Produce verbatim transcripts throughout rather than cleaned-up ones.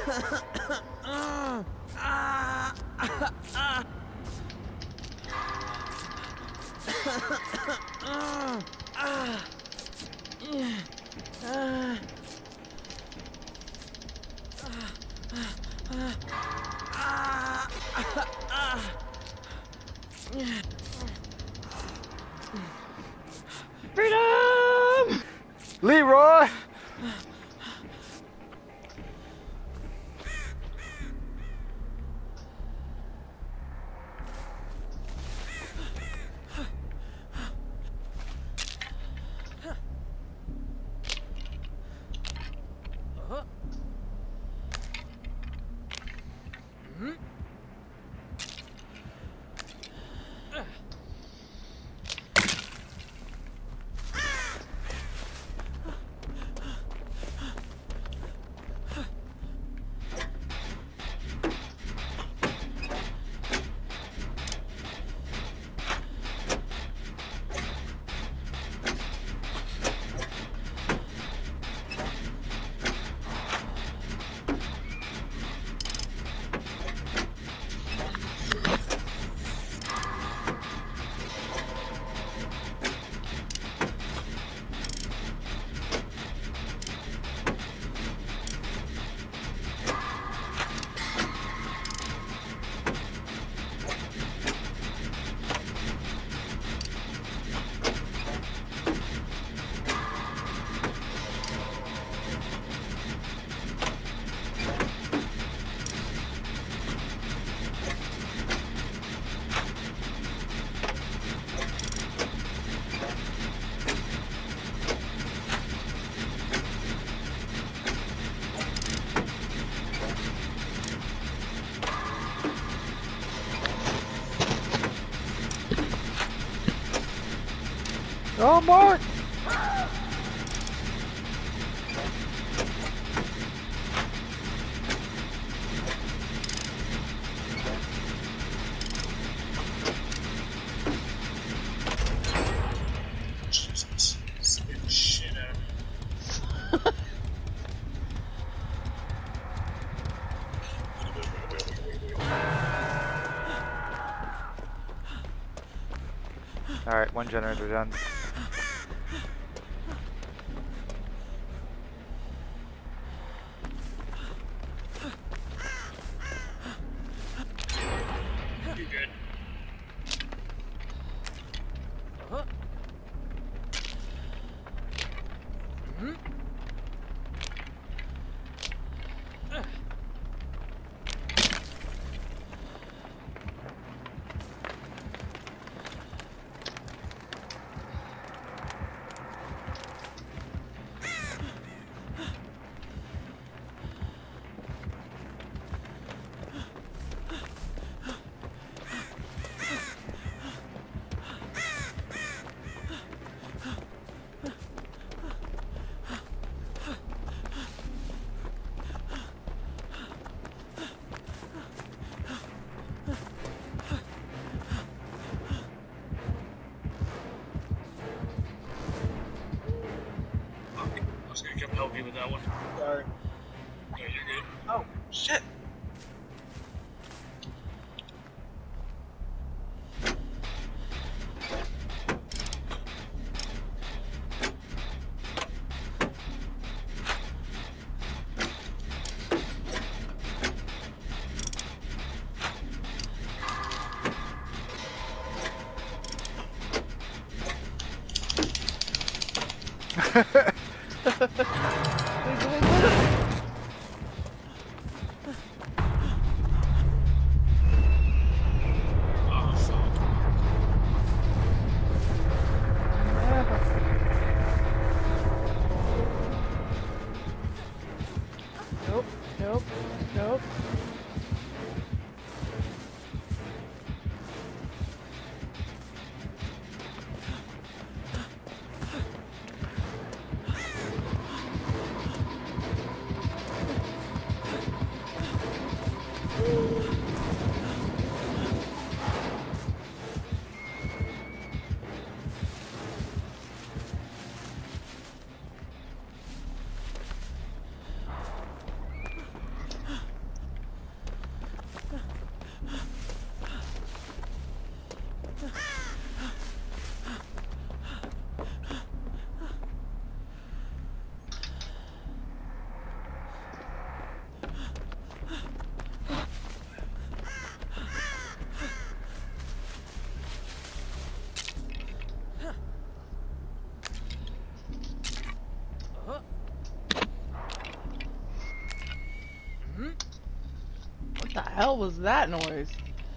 Freedom! Leroy! Oh, Mark! Jesus. Spit the shit out of me. Alright, one generator done. You're good. I was gonna come help you with that one. Sorry. No, you're good. Oh, shit. Oh, fuck. Nope, nope, nope. The hell was that noise?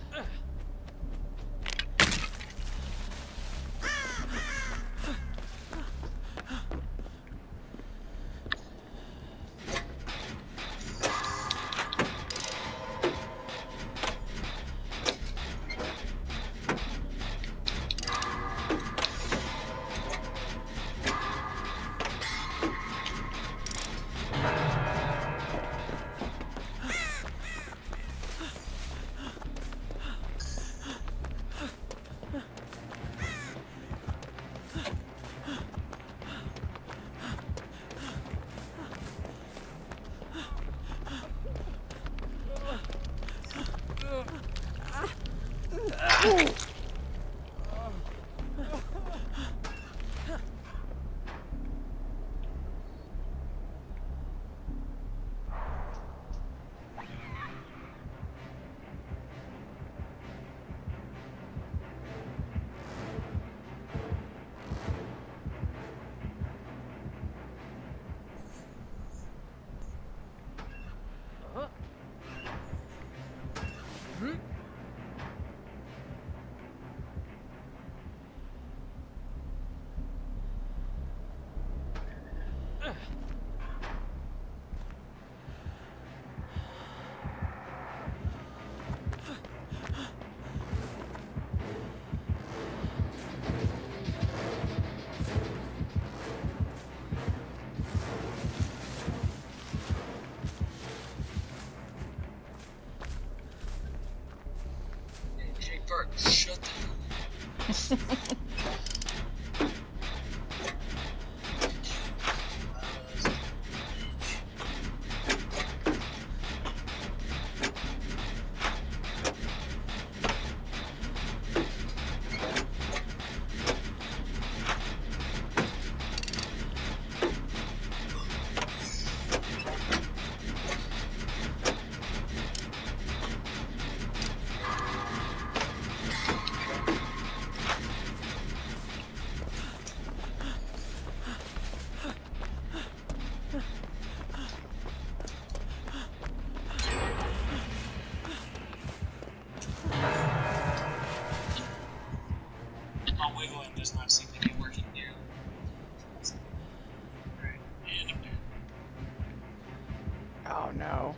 Hey, Bert, shut the hell up. I'll wiggle in this not see if they get working here. Alright, and I'm dead. Oh no.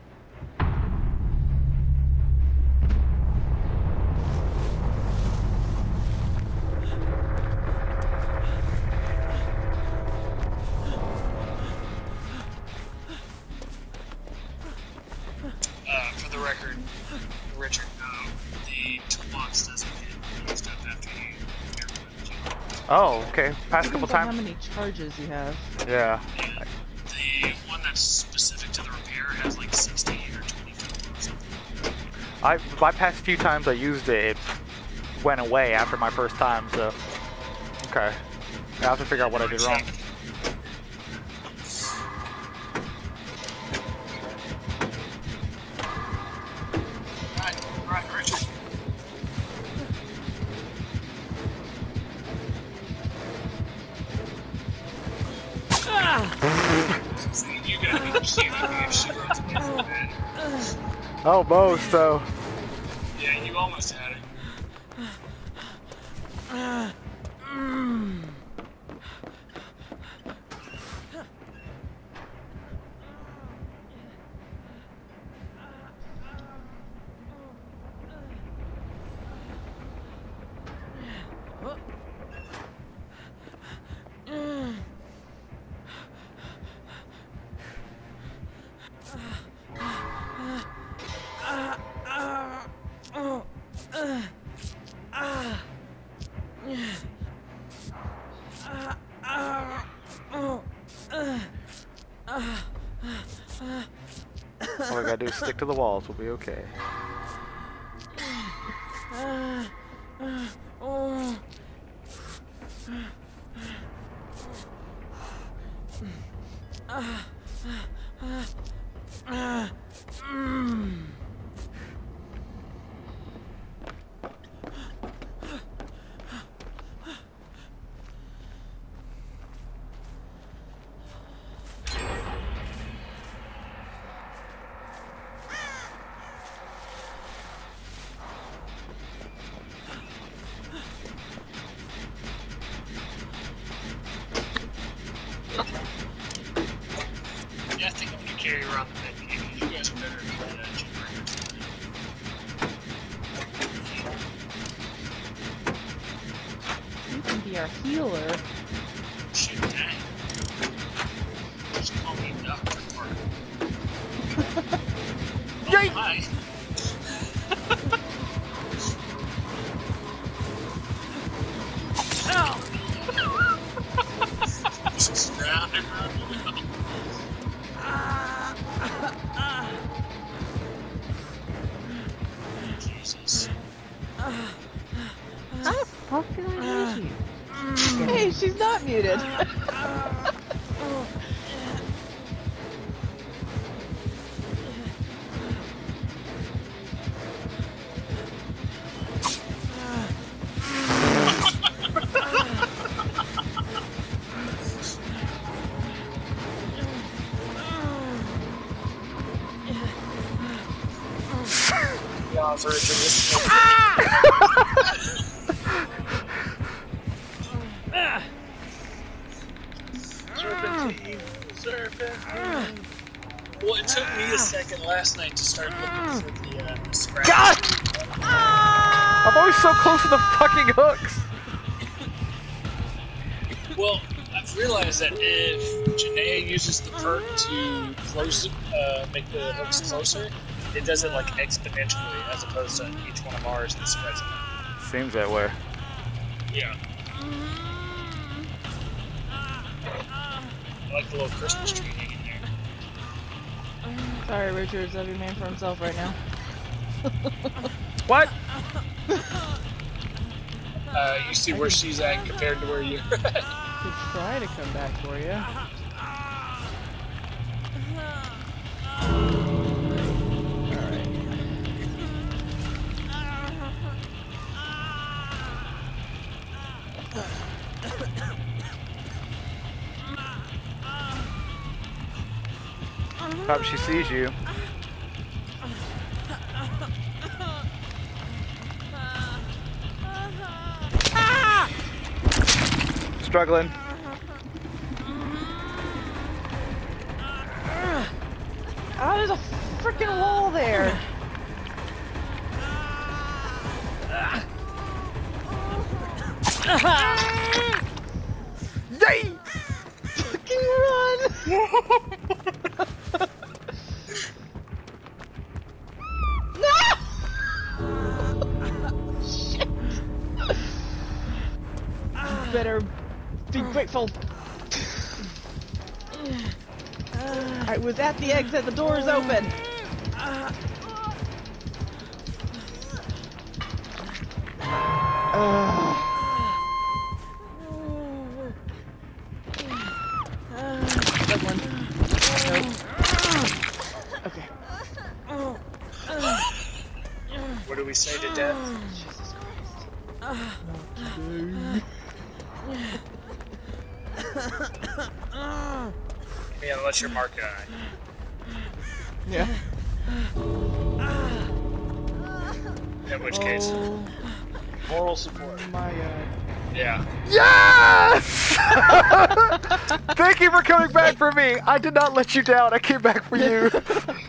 Uh, for the record, Richard, no, the toolbox doesn't get used up after you repair it. Oh, okay. Past couple Depends on times. how many charges you have. Yeah. Yeah, the one that's specific to the repair has like sixteen or twenty-four or something. I my past few times I used it, it went away after my first time. So, okay. I have to figure out what I did wrong. Right, right, Richard. See, you gotta be kidding me if she runs away from that. Almost though. Yeah, you almost had it. All I gotta do is stick to the walls. We'll be okay. You guys are better at that shit. You can be our healer. Shit, dang. Just call me Doctor Parker. Oh, Yay! hi. Just round and round you go. Jesus. How the fuck did I mute you? Hey, she's not muted. Yeah, for it to listen. Serpentine, serpentine. Well, it took me a second last night to start looking for the uh, scratch. God! I'm always so close to the fucking hooks. Well, I've realized that if Genea uses the perk to close, uh, make the hooks closer, it does it like exponentially as opposed to each one of ours that spreads them. Seems that way. Yeah. I like the little Christmas tree hanging there. Sorry, Richard's every man for himself right now. What? Uh, you see where she's at compared to where you're at. Could try to come back for you. Hope she sees you. Struggling. Oh, there's a freaking wall there. Yay! Fucking run! No! Shit! You better be grateful. I was at the exit, the door is open. Uh. Good one. Nope. Okay. What do we say to death? Jesus Christ. Yeah, unless you're Mark guy. Yeah. In which case, Oh moral support. my god. Yeah. Yes! Thank you for coming back for me. I did not let you down. I came back for you.